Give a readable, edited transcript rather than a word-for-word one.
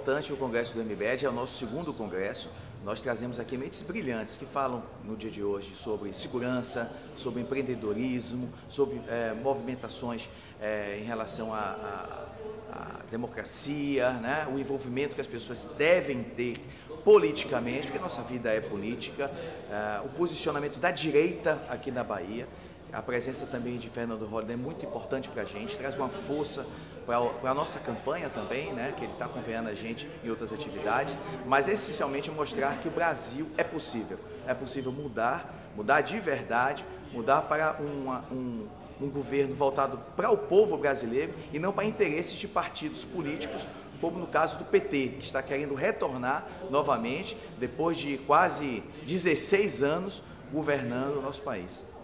importante o Congresso do MBED, é o nosso segundo congresso. Nós trazemos aqui mentes brilhantes que falam no dia de hoje sobre segurança, sobre empreendedorismo, sobre movimentações em relação à democracia, né? O envolvimento que as pessoas devem ter politicamente, porque nossa vida é política, o posicionamento da direita aqui na Bahia. A presença também de Fernando Holliday é muito importante para a gente, traz uma força para a nossa campanha também, né, que ele está acompanhando a gente em outras atividades, mas essencialmente mostrar que o Brasil é possível mudar de verdade, mudar para um governo voltado para o povo brasileiro e não para interesses de partidos políticos, como no caso do PT, que está querendo retornar novamente, depois de quase 16 anos governando o nosso país.